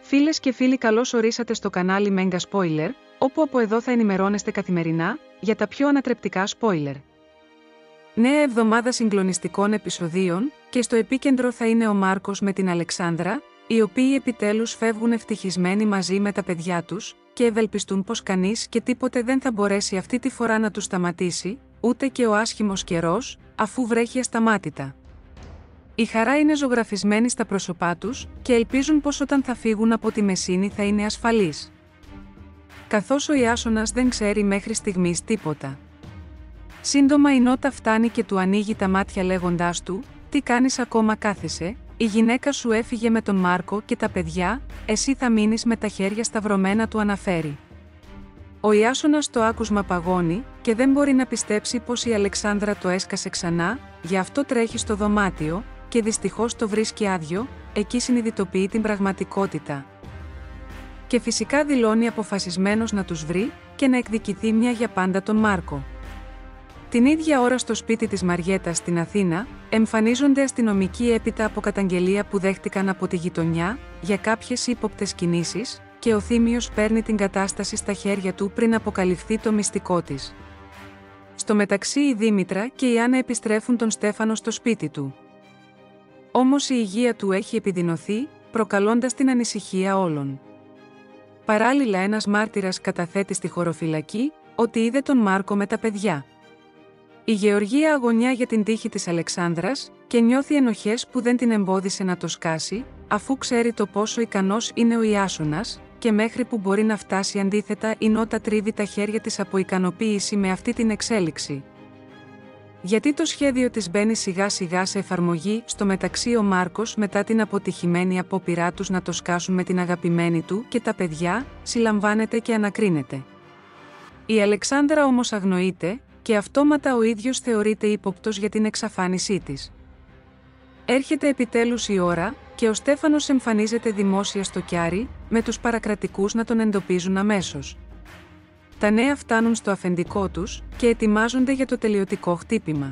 Φίλες και φίλοι, καλώς ορίσατε στο κανάλι Mega Spoiler, όπου από εδώ θα ενημερώνεστε καθημερινά για τα πιο ανατρεπτικά spoiler. Νέα εβδομάδα συγκλονιστικών επεισοδίων και στο επίκεντρο θα είναι ο Μάρκος με την Αλεξάνδρα, οι οποίοι επιτέλους φεύγουν ευτυχισμένοι μαζί με τα παιδιά τους και ευελπιστούν πως κανείς και τίποτε δεν θα μπορέσει αυτή τη φορά να τους σταματήσει, ούτε και ο άσχημος καιρός, αφού βρέχει ασταμάτητα. Η χαρά είναι ζωγραφισμένη στα πρόσωπά τους και ελπίζουν πως όταν θα φύγουν από τη Μεσίνη θα είναι ασφαλείς. Καθώς ο Ιάσονας δεν ξέρει μέχρι στιγμής τίποτα. Σύντομα η Νότα φτάνει και του ανοίγει τα μάτια λέγοντάς του: «Τι κάνεις ακόμα, κάθεσαι, η γυναίκα σου έφυγε με τον Μάρκο και τα παιδιά, εσύ θα μείνεις», με τα χέρια σταυρωμένα του αναφέρει. Ο Ιάσονας το άκουσμα παγώνει και δεν μπορεί να πιστέψει πως η Αλεξάνδρα το έσκασε ξανά, γι' αυτό τρέχει στο δωμάτιο και δυστυχώς το βρίσκει άδειο, εκεί συνειδητοποιεί την πραγματικότητα. Και φυσικά δηλώνει αποφασισμένος να τους βρει και να εκδικηθεί μια για πάντα τον Μάρκο. Την ίδια ώρα στο σπίτι της Μαριέτας στην Αθήνα, εμφανίζονται αστυνομικοί έπειτα από καταγγελία που δέχτηκαν από τη γειτονιά για κάποιες ύποπτες κινήσεις και ο Θήμιος παίρνει την κατάσταση στα χέρια του πριν αποκαλυφθεί το μυστικό της. Στο μεταξύ η Δήμητρα και η Άννα επιστρέφουν τον Στέφανο στο σπίτι του. Όμως η υγεία του έχει επιδεινωθεί, προκαλώντας την ανησυχία όλων. Παράλληλα ένας μάρτυρας καταθέτει στη χωροφυλακή ότι είδε τον Μάρκο με τα παιδιά. Η Γεωργία αγωνιά για την τύχη της Αλεξάνδρας και νιώθει ενοχές που δεν την εμπόδισε να το σκάσει, αφού ξέρει το πόσο ικανός είναι ο Ιάσονας και μέχρι που μπορεί να φτάσει. Αντίθετα η Νότα τρίβει τα χέρια της από ικανοποίηση με αυτή την εξέλιξη. Γιατί το σχέδιο της μπαίνει σιγά σιγά σε εφαρμογή. Στο μεταξύ ο Μάρκος, μετά την αποτυχημένη απόπειρά τους να το σκάσουν με την αγαπημένη του και τα παιδιά, συλλαμβάνεται και ανακρίνεται. Η Αλεξάνδρα όμως αγνοείται και αυτόματα ο ίδιος θεωρείται ύποπτος για την εξαφάνισή της. Έρχεται επιτέλους η ώρα και ο Στέφανος εμφανίζεται δημόσια στο Κιάρι, με τους παρακρατικούς να τον εντοπίζουν αμέσως. Τα νέα φτάνουν στο αφεντικό τους και ετοιμάζονται για το τελειωτικό χτύπημα.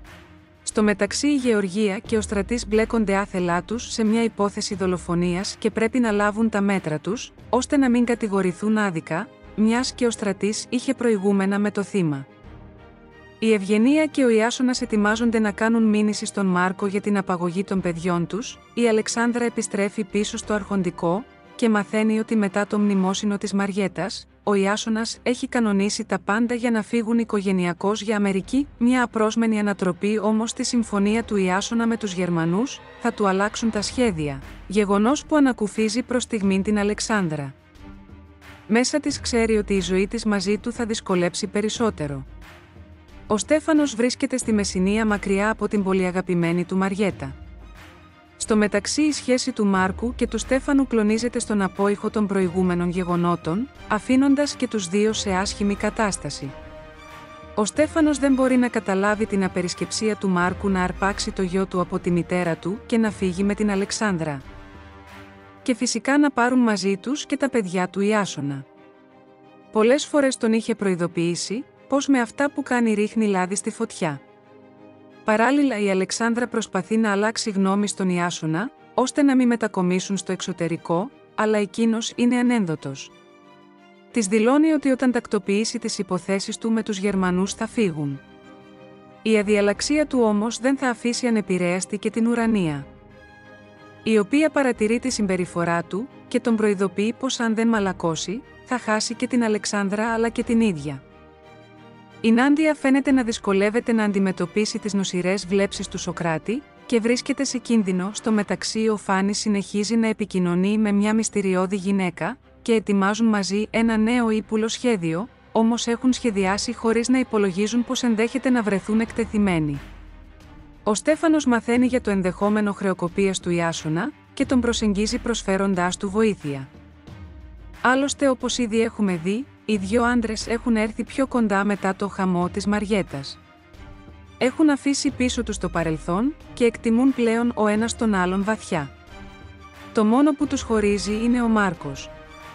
Στο μεταξύ η Γεωργία και ο Στρατής μπλέκονται άθελά τους σε μια υπόθεση δολοφονίας και πρέπει να λάβουν τα μέτρα τους, ώστε να μην κατηγορηθούν άδικα, μιας και ο Στρατής είχε προηγούμενα με το θύμα. Η Ευγενία και ο Ιάσονας ετοιμάζονται να κάνουν μήνυση στον Μάρκο για την απαγωγή των παιδιών τους. Η Αλεξάνδρα επιστρέφει πίσω στο αρχοντικό και μαθαίνει ότι μετά το μνημόσυνο της Μαριέτας, ο Ιάσονας έχει κανονίσει τα πάντα για να φύγουν οικογενειακώς για Αμερική. Μια απρόσμενη ανατροπή όμως στη συμφωνία του Ιάσονα με τους Γερμανούς θα του αλλάξουν τα σχέδια, γεγονός που ανακουφίζει προς στιγμήν την Αλεξάνδρα. Μέσα της ξέρει ότι η ζωή της μαζί του θα δυσκολέψει περισσότερο. Ο Στέφανος βρίσκεται στη Μεσσηνία μακριά από την πολυαγαπημένη του Μαριέτα. Στο μεταξύ η σχέση του Μάρκου και του Στέφανου κλονίζεται στον απόϊχο των προηγούμενων γεγονότων, αφήνοντας και τους δύο σε άσχημη κατάσταση. Ο Στέφανος δεν μπορεί να καταλάβει την απερισκεψία του Μάρκου να αρπάξει το γιο του από τη μητέρα του και να φύγει με την Αλεξάνδρα. Και φυσικά να πάρουν μαζί τους και τα παιδιά του Ιάσονα. Πολλές φορές τον είχε προειδοποιήσει πως με αυτά που κάνει ρίχνει λάδι στη φωτιά. Παράλληλα η Αλεξάνδρα προσπαθεί να αλλάξει γνώμη στον Ιάσονα, ώστε να μην μετακομίσουν στο εξωτερικό, αλλά εκείνος είναι ανένδοτος. Της δηλώνει ότι όταν τακτοποιήσει τις υποθέσεις του με τους Γερμανούς θα φύγουν. Η αδιαλαξία του όμως δεν θα αφήσει ανεπηρέαστη και την Ουρανία, η οποία παρατηρεί τη συμπεριφορά του και τον προειδοποιεί πως αν δεν μαλακώσει, θα χάσει και την Αλεξάνδρα αλλά και την ίδια. Η Νάντια φαίνεται να δυσκολεύεται να αντιμετωπίσει τις νοσηρές βλέψεις του Σωκράτη και βρίσκεται σε κίνδυνο. Στο μεταξύ ο Φάνης συνεχίζει να επικοινωνεί με μια μυστηριώδη γυναίκα και ετοιμάζουν μαζί ένα νέο ύπουλο σχέδιο, όμως έχουν σχεδιάσει χωρίς να υπολογίζουν πως ενδέχεται να βρεθούν εκτεθειμένοι. Ο Στέφανος μαθαίνει για το ενδεχόμενο χρεοκοπίας του Ιάσονα και τον προσεγγίζει προσφέροντάς του βοήθεια. Άλλωστε, όπως ήδη έχουμε δει, οι δύο άντρες έχουν έρθει πιο κοντά μετά το χαμό της Μαριέτας. Έχουν αφήσει πίσω τους το παρελθόν και εκτιμούν πλέον ο ένας τον άλλον βαθιά. Το μόνο που τους χωρίζει είναι ο Μάρκος.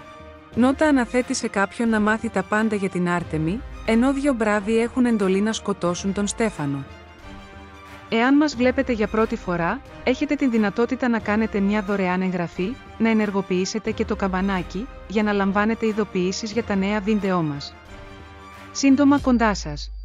Νότα αναθέτει σε κάποιον να μάθει τα πάντα για την Άρτεμη, ενώ δύο μπράβοι έχουν εντολή να σκοτώσουν τον Στέφανο. Εάν μας βλέπετε για πρώτη φορά, έχετε την δυνατότητα να κάνετε μια δωρεάν εγγραφή να ενεργοποιήσετε και το καμπανάκι, για να λαμβάνετε ειδοποιήσεις για τα νέα βίντεό μας. Σύντομα κοντά σας!